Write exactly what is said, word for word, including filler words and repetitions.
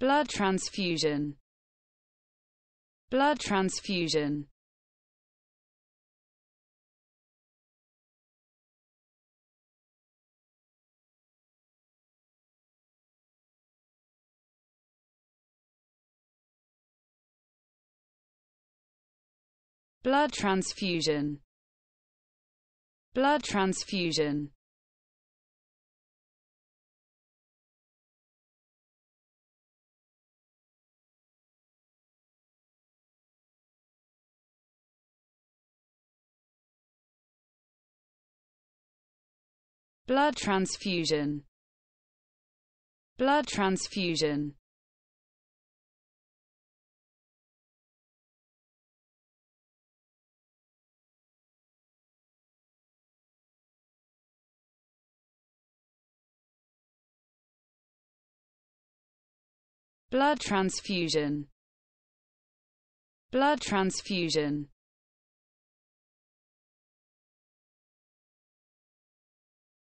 blood transfusion, blood transfusion, blood transfusion, blood transfusion, blood transfusion, blood transfusion, blood transfusion, blood transfusion,